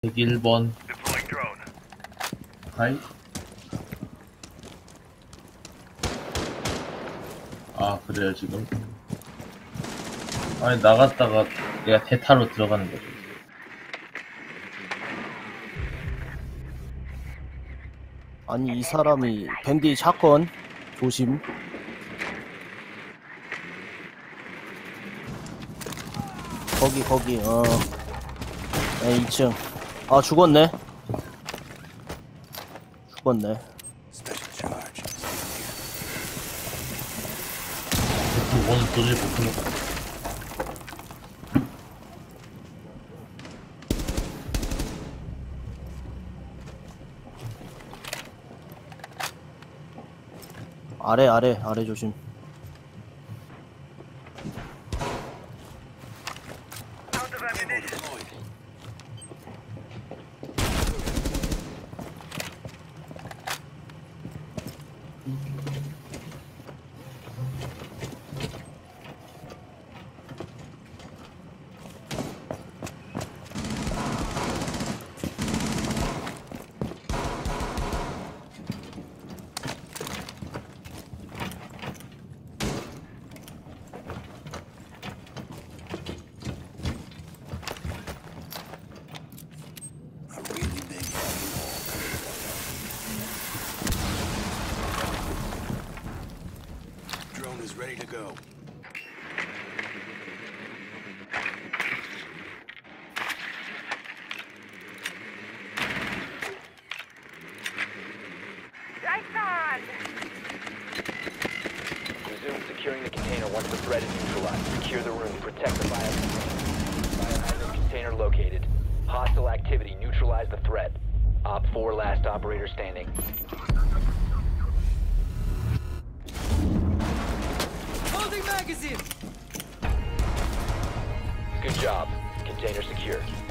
101번. 하이? 아, 그래요, 지금? 아니, 나갔다가 내가 대타로 들어가는 거지. 아니, 이 사람이 밴디 샷건 조심. 거기 네, 2층. 아, 죽었네. 오늘 도저히 못 끊어. 아래 조심. Ready to go. Resume securing the container once the threat is neutralized. Secure the room. Protect the biohazard container located. Hostile activity. Neutralize the threat. Op 4 last operator standing. Holding magazine! Good job. Container secure.